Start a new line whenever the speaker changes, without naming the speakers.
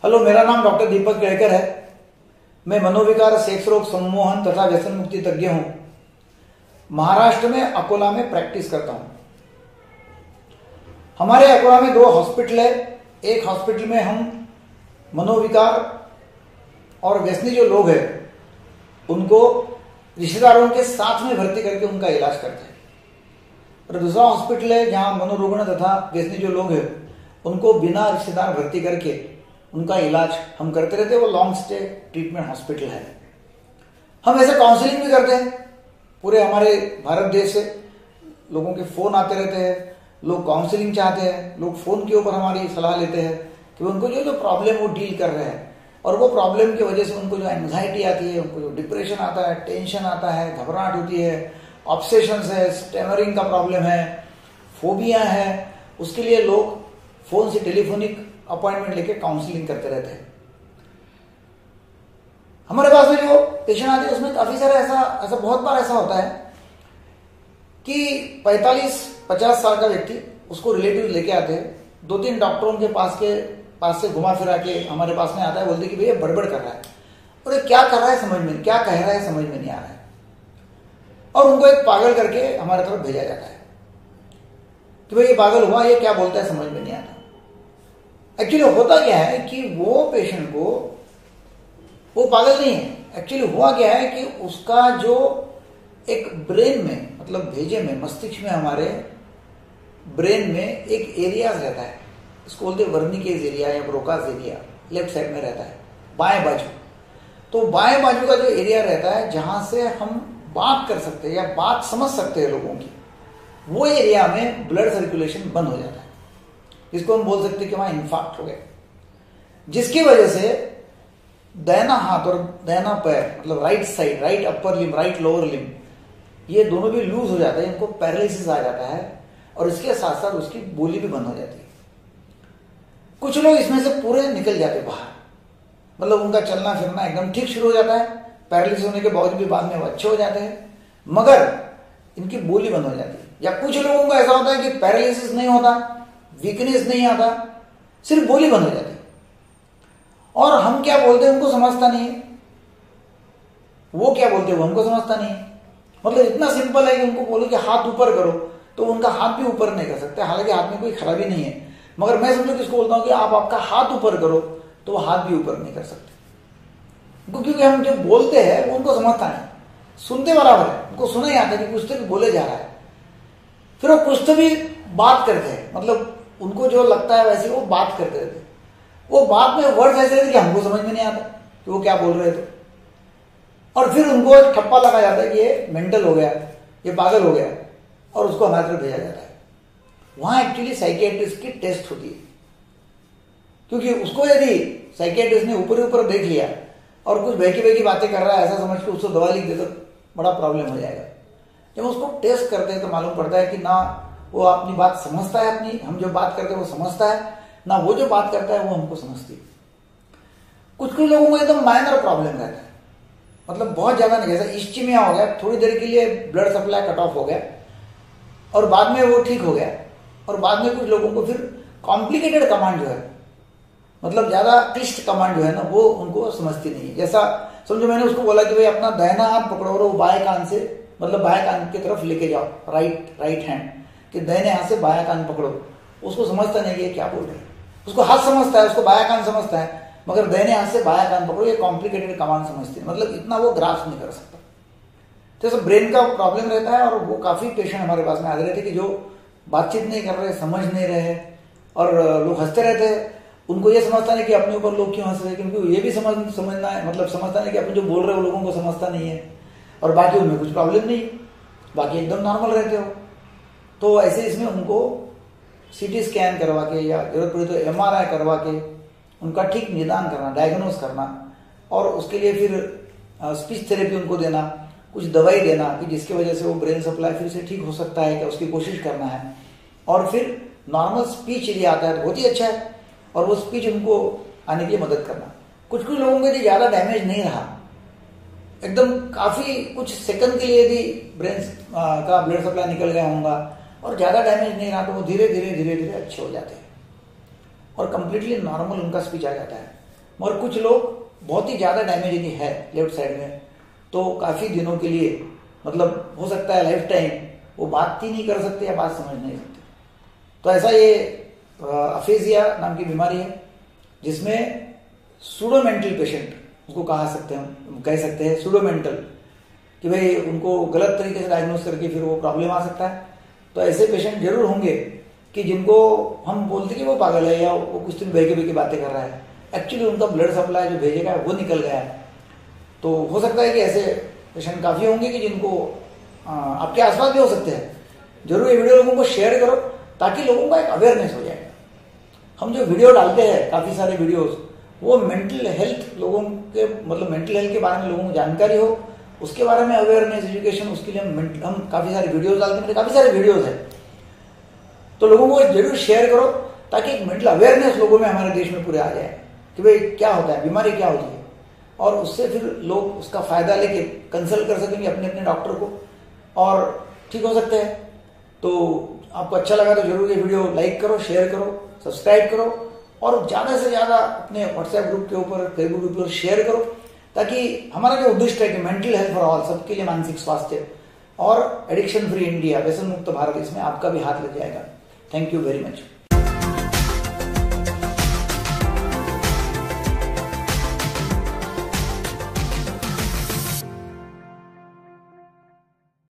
Hello, मेरा नाम doctor दीपक केड़कर है। मैं मनोविकार, सेक्स रोग, सम्मोहन तथा व्यसन मुक्ति तज्ञ हूं। महाराष्ट्र में अकोला में प्रैक्टिस करता हूं। हमारे अकोला में 2 हॉस्पिटल है। एक हॉस्पिटल में हम मनोविकार और व्यसनी जो लोग हैं उनको रिश्तेदारों के साथ में भर्ती करके उनका इलाज करते हैं, और दूसरा हॉस्पिटल है जहां मनोरुग्ण तथा व्यसनी जो लोग हैं उनको बिना रिश्तेदार भर्ती करके उनका इलाज हम करते रहते हैं। वो लॉन्ग स्टे ट्रीटमेंट हॉस्पिटल है। हम ऐसे काउंसलिंग भी करते हैं। पूरे हमारे भारत देश से लोगों के फोन आते रहते हैं, लोग काउंसलिंग चाहते हैं, लोग फोन के ऊपर हमारी सलाह लेते हैं कि उनको जो प्रॉब्लम वो डील कर रहे हैं, और वो प्रॉब्लम की वजह से उनको जो एंग्जाइटी आती है, उनको जो डिप्रेशन आता है, टेंशन आता है, घबराहट होती है, ऑब्सेशंस है, स्टैमरिंग का प्रॉब्लम है, फोबिया है, उसके लिए लोग फोन से टेलीफोनिक अपॉइंटमेंट लेके काउंसलिंग करते रहते हैं। हमारे पास में जो पेशेंट आते हैं उसमें काफी सारा ऐसा बहुत बार ऐसा होता है कि 45-50 साल का व्यक्ति, उसको रिलेटिव लेके आते हैं। 2-3 डॉक्टरों के पास से घुमा फिरा के हमारे पास में आता है, बोलते कि भैया बड़बड़ कर रहा है, और ये क्या कर रहा है समझ में, क्या कह रहा है समझ में नहीं आ रहा है, और उनको एक पागल करके हमारे तरफ भेजा जाता है कि भाई ये पागल हुआ, ये क्या बोलता है समझ में नहीं आता। एक्चुअली होता क्या है कि वो पेशेंट को, वो पागल नहीं है। एक्चुअली हुआ क्या है कि उसका जो एक ब्रेन में, मतलब भेजे में, मस्तिष्क में, हमारे ब्रेन में एक एरिया रहता है, इसको बोलते हैं वर्निकेज एरिया या ब्रोकास एरिया, लेफ्ट साइड में रहता है, बाएं बाजू। तो बाएं बाजू का जो एरिया रहता है जहां से हम बात कर सकते हैं या बात समझ सकते हैं लोगों की, वो एरिया में ब्लड सर्कुलेशन बंद हो जाता है, जिसको हम बोल सकते हैं कि वहां इन्फार्क्ट हो गया, जिसकी वजह से दाहिना हाथ और दाहिना पैर, मतलब right side, right upper limb, right lower limb, ये दोनों भी लूज हो जाता है, इनको पैरालिसिस आ जाता है, और इसके साथ साथ उसकी बोली भी बंद हो जाती है। कुछ लोग इसमें से पूरे निकल जाते हैं बाहर, मतलब उनका चलना फिरना एकदम ठीक शुरू हो जाता है, पैरालिसिस होने के बावजूद भी बाद में वो अच्छे हो जाते हैं, मगर इनकी बोली बंद हो जाती है। या कुछ लोगों का ऐसा होता है कि पैरालिसिस नहीं होता, वीकनेस नहीं आता, सिर्फ बोली बंद हो जाती है, और हम क्या बोलते हैं उनको समझता नहीं है, वो क्या बोलते हैं वो हमको समझता नहीं है। मतलब इतना सिंपल है कि उनको बोलो कि हाथ ऊपर करो तो उनका हाथ भी ऊपर नहीं कर सकते, हालांकि हाथ में कोई खराबी नहीं है, मगर मैं समझो किसको बोलता हूं कि आप आपका हाथ ऊपर करो तो वो हाथ भी ऊपर नहीं कर सकते, क्योंकि हम जो बोलते हैं वो उनको समझता नहीं, सुनते बराबर है, उनको सुना ही आता है कि कुछ तो भी बोले जा रहा है, फिर वो कुछ तो भी बात करते हैं, मतलब उनको जो लगता है वैसे वो बात करते रहते, वो बात में वर्ड्स ऐसे रहते कि हमको समझ में नहीं आता कि वो क्या बोल रहे थे, और फिर उनको एक ठप्पा लगा जाता है कि ये मेंटल हो गया, ये पागल हो गया, और उसको हमारे तरफ भेजा जाता है। वहां एक्चुअली साइकियाट्रिस्ट की टेस्ट होती है, क्योंकि उसको यदि साइकियाट्रिस्ट ने ऊपर ऊपर देख लिया और कुछ बहकी बातें कर रहा है ऐसा समझ के उसको दवा लिख दे तो बड़ा प्रॉब्लम हो जाएगा। जब उसको टेस्ट करते हैं तो मालूम पड़ता है कि ना वो अपनी बात समझता है, अपनी हम जो बात करते हैं वो समझता है, ना वो जो बात करता है वो हमको समझती है। कुछ लोगों को एकदम माइनर प्रॉब्लम रहता है, मतलब बहुत ज्यादा नहीं, जैसा इश्चिमिया हो गया, थोड़ी देर के लिए ब्लड सप्लाई कट ऑफ हो गया और बाद में वो ठीक हो गया, और बाद में कुछ लोगों को फिर कॉम्प्लिकेटेड कमांड जो है, मतलब ज्यादा क्लिष्ट कमांड जो है ना, वो उनको समझती नहीं है। जैसा समझो मैंने उसको बोला कि भाई अपना दाहिना हाथ पकड़ो और वो बाएं कान से, मतलब बाएं कान की तरफ लेके जाओ, राइट हैंड कि दाहिने हाथ से बायां कान पकड़ो, उसको समझता नहीं है क्या बोल रहे हैं, उसको हाथ समझता है, उसको बायां कान समझता है, मगर दाहिने हाथ से बायां कान पकड़ो ये कॉम्प्लिकेटेड कमांड समझते हैं, मतलब इतना वो ग्रास्प नहीं कर सकता। जैसे ब्रेन का प्रॉब्लम रहता है, और वो काफी पेशेंट हमारे पास में आ रहे थे कि जो बातचीत नहीं कर रहे, समझ नहीं रहे, और लोग हंसते रहते हैं, उनको ये समझता नहीं कि अपने ऊपर लोग क्यों हंस रहे हैं, क्योंकि ये भी समझना है, मतलब समझता नहीं कि अपन जो बोल रहे हो लोगों को समझता नहीं है, और बाकी उनमें कुछ प्रॉब्लम नहीं, बाकी एकदम नॉर्मल रहते हो। तो ऐसे इसमें उनको सीटी स्कैन करवा के या जरूरत पड़ी तो एमआरआई करवा के उनका ठीक निदान करना, डायग्नोस करना, और उसके लिए फिर स्पीच थेरेपी उनको देना, कुछ दवाई देना कि जिसकी वजह से वो ब्रेन सप्लाई फिर से ठीक हो सकता है क्या, उसकी कोशिश करना है, और फिर नॉर्मल स्पीच यदि आता है तो बहुत ही अच्छा है, और वो स्पीच उनको आने की मदद करना। कुछ लोगों के यदि ज्यादा डैमेज नहीं रहा, एकदम काफी कुछ सेकंड के लिए यदि ब्रेन का ब्लड सप्लाई निकल गया होगा और ज्यादा डैमेज नहीं रहा, तो वो धीरे धीरे अच्छे हो जाते हैं और कंप्लीटली नॉर्मल उनका स्पीच आ जाता है। मगर कुछ लोग बहुत ही ज़्यादा डैमेज यदि है लेफ्ट साइड में तो काफ़ी दिनों के लिए मतलब हो सकता है लाइफ टाइम वो बात ही नहीं कर सकते या बात समझ नहीं सकते। तो ऐसा ये अफेजिया नाम की बीमारी है जिसमें सूडो मेंटल पेशेंट उसको कह सकते हैं सूडो मेंटल, कि भाई उनको गलत तरीके से डायग्नोस करके फिर वो प्रॉब्लम आ सकता है। तो ऐसे पेशेंट जरूर होंगे कि जिनको हम बोलते कि वो पागल है या वो कुछ दिन बहके बातें कर रहा है, एक्चुअली उनका ब्लड सप्लाई जो भेजेगा वो निकल गया है। तो हो सकता है कि ऐसे पेशेंट काफ़ी होंगे कि जिनको आपके आसपास भी हो सकते हैं। जरूर ये वीडियो लोगों को शेयर करो ताकि लोगों का एक अवेयरनेस हो जाए। हम जो वीडियो डालते हैं काफ़ी सारे वीडियोस वो मेंटल हेल्थ लोगों के मतलब मेंटल हेल्थ के बारे में लोगों को जानकारी हो, उसके बारे में अवेयरनेस एजुकेशन, उसके लिए हम काफ़ी सारे वीडियोस डालते हैं। काफ़ी सारे वीडियोस हैं तो लोगों को जरूर शेयर करो ताकि एक मेंटल अवेयरनेस लोगों में हमारे देश में पूरे आ जाए कि भाई क्या होता है, बीमारी क्या होती है, और उससे फिर लोग उसका फायदा लेके कंसल्ट कर सकेंगे अपने अपने डॉक्टर को और ठीक हो सकते हैं। तो आपको अच्छा लगा तो जरूर ये वीडियो लाइक करो, शेयर करो, सब्सक्राइब करो और ज़्यादा से ज़्यादा अपने व्हाट्सएप ग्रुप के ऊपर, फेसबुक ग्रुप पर शेयर करो ताकि हमारा जो उद्देश्य है कि मेंटल हेल्थ फॉर ऑल, सबके लिए मानसिक स्वास्थ्य और एडिक्शन फ्री इंडिया, व्यसन मुक्त भारत, इसमें आपका भी हाथ लग जाएगा। Thank you very much.